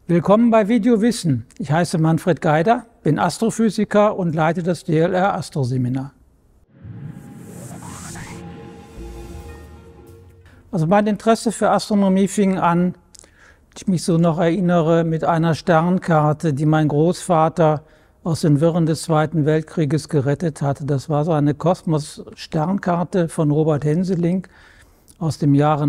Willkommen bei Videowissen. Ich heiße Manfred Geider, bin Astrophysiker und leite das DLR Astro-Seminar. Also mein Interesse für Astronomie fing an, ich mich so noch erinnere, mit einer Sternkarte, die mein Großvater aus den Wirren des Zweiten Weltkrieges gerettet hatte. Das war so eine Kosmos-Sternkarte von Robert Henseling aus dem Jahre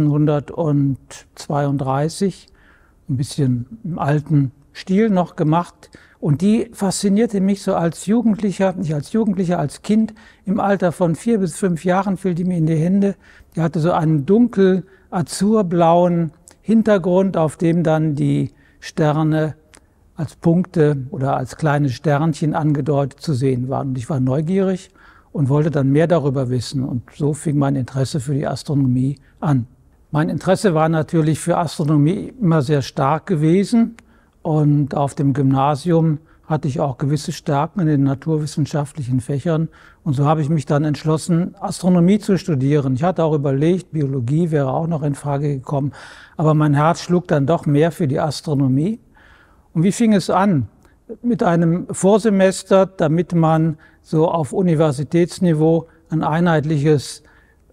1932. Ein bisschen im alten Stil noch gemacht. Und die faszinierte mich so als Jugendlicher, nicht als Jugendlicher, als Kind. Im Alter von 4 bis 5 Jahren fiel die mir in die Hände. Die hatte so einen dunkel azurblauen Hintergrund, auf dem dann die Sterne als Punkte oder als kleine Sternchen angedeutet zu sehen waren. Und ich war neugierig und wollte dann mehr darüber wissen. Und so fing mein Interesse für die Astronomie an. Mein Interesse war natürlich für Astronomie immer sehr stark gewesen und auf dem Gymnasium hatte ich auch gewisse Stärken in den naturwissenschaftlichen Fächern und so habe ich mich dann entschlossen, Astronomie zu studieren. Ich hatte auch überlegt, Biologie wäre auch noch in Frage gekommen, aber mein Herz schlug dann doch mehr für die Astronomie. Und wie fing es an? Mit einem Vorsemester, damit man so auf Universitätsniveau ein einheitliches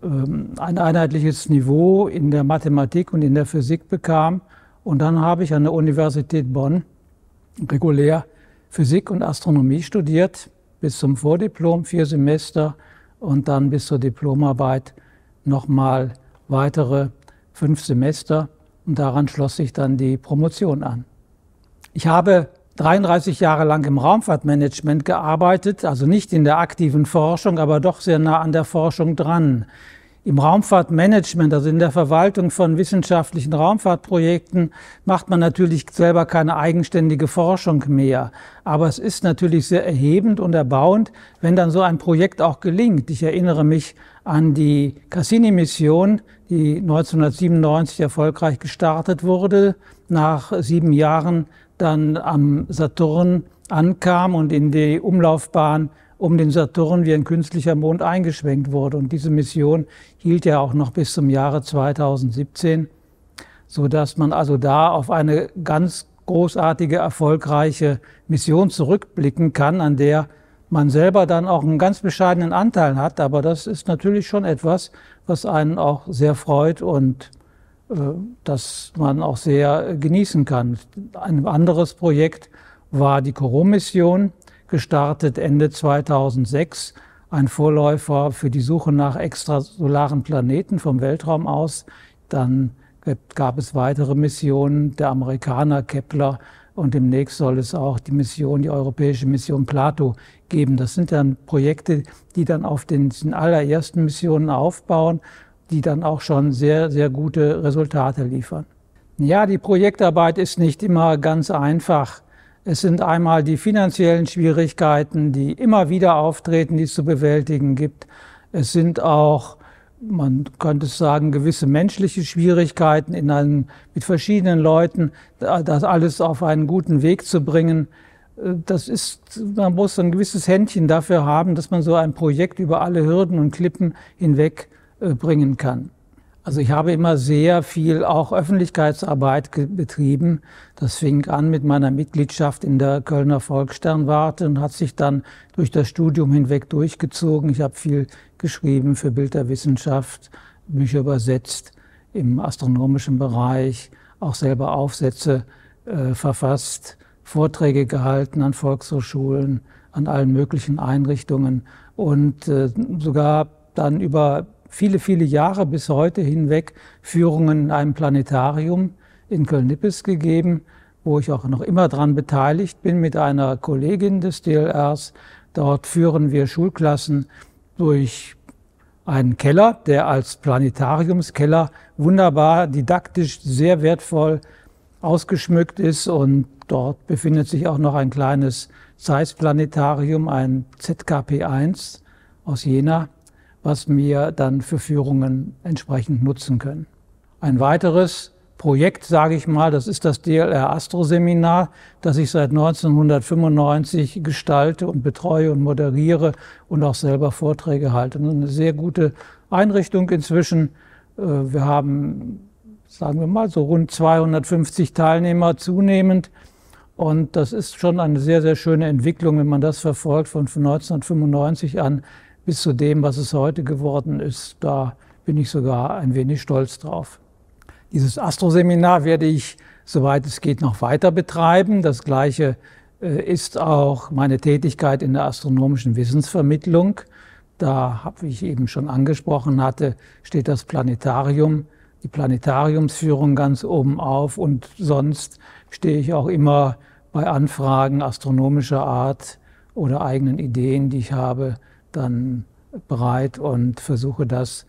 Niveau in der Mathematik und in der Physik bekam. Und dann habe ich an der Universität Bonn regulär Physik und Astronomie studiert, bis zum Vordiplom 4 Semester und dann bis zur Diplomarbeit nochmal weitere 5 Semester. Und daran schloss sich dann die Promotion an. Ich habe 33 Jahre lang im Raumfahrtmanagement gearbeitet, also nicht in der aktiven Forschung, aber doch sehr nah an der Forschung dran. Im Raumfahrtmanagement, also in der Verwaltung von wissenschaftlichen Raumfahrtprojekten, macht man natürlich selber keine eigenständige Forschung mehr. Aber es ist natürlich sehr erhebend und erbauend, wenn dann so ein Projekt auch gelingt. Ich erinnere mich an die Cassini-Mission, die 1997 erfolgreich gestartet wurde, nach 7 Jahren dann am Saturn ankam und in die Umlaufbahn um den Saturn wie ein künstlicher Mond eingeschwenkt wurde. Und diese Mission hielt ja auch noch bis zum Jahre 2017, sodass man also da auf eine ganz großartige, erfolgreiche Mission zurückblicken kann, an der man selber dann auch einen ganz bescheidenen Anteil hat. Aber das ist natürlich schon etwas, was einen auch sehr freut und das man auch sehr genießen kann. Ein anderes Projekt war die COROT-Mission, gestartet Ende 2006, ein Vorläufer für die Suche nach extrasolaren Planeten vom Weltraum aus. Dann gab es weitere Missionen der Amerikaner Kepler und demnächst soll es auch die europäische Mission Plato geben. Das sind dann Projekte, die dann auf diesen allerersten Missionen aufbauen, die dann auch schon sehr, sehr gute Resultate liefern. Ja, die Projektarbeit ist nicht immer ganz einfach. Es sind einmal die finanziellen Schwierigkeiten, die immer wieder auftreten, die es zu bewältigen gibt. Es sind auch, man könnte sagen, gewisse menschliche Schwierigkeiten mit verschiedenen Leuten, das alles auf einen guten Weg zu bringen. Man muss ein gewisses Händchen dafür haben, dass man so ein Projekt über alle Hürden und Klippen hinweg bringen kann. Also ich habe immer sehr viel auch Öffentlichkeitsarbeit betrieben. Das fing an mit meiner Mitgliedschaft in der Kölner Volkssternwarte und hat sich dann durch das Studium hinweg durchgezogen. Ich habe viel geschrieben für Bild der Wissenschaft, Bücher übersetzt im astronomischen Bereich, auch selber Aufsätze verfasst, Vorträge gehalten an Volkshochschulen, an allen möglichen Einrichtungen und sogar dann über viele, viele Jahre bis heute hinweg Führungen in einem Planetarium in Köln-Nippes gegeben, wo ich auch noch immer daran beteiligt bin mit einer Kollegin des DLRs. Dort führen wir Schulklassen durch einen Keller, der als Planetariumskeller wunderbar didaktisch sehr wertvoll ausgeschmückt ist. Und dort befindet sich auch noch ein kleines Zeiss-Planetarium, ein ZKP-1 aus Jena, was wir dann für Führungen entsprechend nutzen können. Ein weiteres Projekt, sage ich mal, das ist das DLR Astro-Seminar, das ich seit 1995 gestalte und betreue und moderiere und auch selber Vorträge halte. Eine sehr gute Einrichtung inzwischen. Wir haben sagen wir mal, so rund 250 Teilnehmer zunehmend. Und das ist schon eine sehr, sehr schöne Entwicklung, wenn man das verfolgt, von 1995 an bis zu dem, was es heute geworden ist. Da bin ich sogar ein wenig stolz drauf. Dieses Astroseminar werde ich, soweit es geht, noch weiter betreiben. Das Gleiche ist auch meine Tätigkeit in der astronomischen Wissensvermittlung. Da, wie ich eben schon angesprochen hatte, steht das Planetarium, die Planetariumsführung ganz oben auf, und sonst stehe ich auch immer bei Anfragen astronomischer Art oder eigenen Ideen, die ich habe, dann bereit und versuche das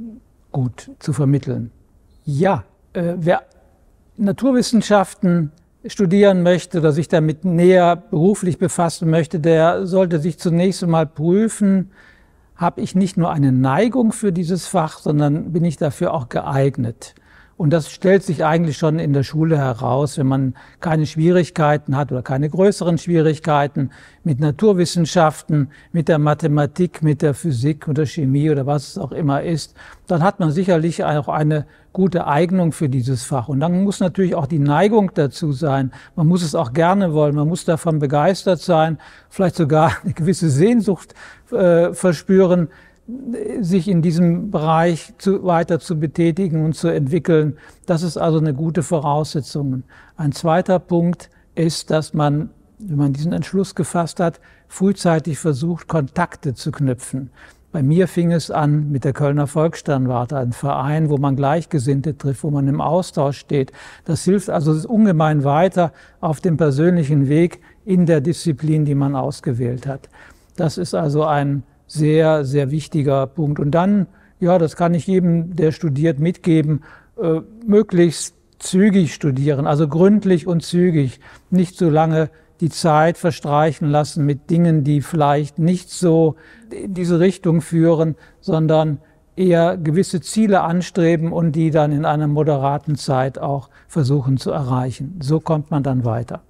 gut zu vermitteln. Ja, wer Naturwissenschaften studieren möchte oder sich damit näher beruflich befassen möchte, der sollte sich zunächst einmal prüfen, habe ich nicht nur eine Neigung für dieses Fach, sondern bin ich dafür auch geeignet. Und das stellt sich eigentlich schon in der Schule heraus, wenn man keine Schwierigkeiten hat oder keine größeren Schwierigkeiten mit Naturwissenschaften, mit der Mathematik, mit der Physik oder Chemie oder was es auch immer ist, dann hat man sicherlich auch eine gute Eignung für dieses Fach. Und dann muss natürlich auch die Neigung dazu sein. Man muss es auch gerne wollen, man muss davon begeistert sein, vielleicht sogar eine gewisse Sehnsucht verspüren, sich in diesem Bereich weiter zu betätigen und zu entwickeln. Das ist also eine gute Voraussetzung. Ein zweiter Punkt ist, dass man, wenn man diesen Entschluss gefasst hat, frühzeitig versucht, Kontakte zu knüpfen. Bei mir fing es an mit der Kölner Volkssternwarte, ein Verein, wo man Gleichgesinnte trifft, wo man im Austausch steht. Das hilft also ungemein weiter auf dem persönlichen Weg in der Disziplin, die man ausgewählt hat. Das ist also ein sehr, sehr wichtiger Punkt. Und dann, ja, das kann ich jedem, der studiert, mitgeben, möglichst zügig studieren, also gründlich und zügig, nicht so lange die Zeit verstreichen lassen mit Dingen, die vielleicht nicht so in diese Richtung führen, sondern eher gewisse Ziele anstreben und die dann in einer moderaten Zeit auch versuchen zu erreichen. So kommt man dann weiter.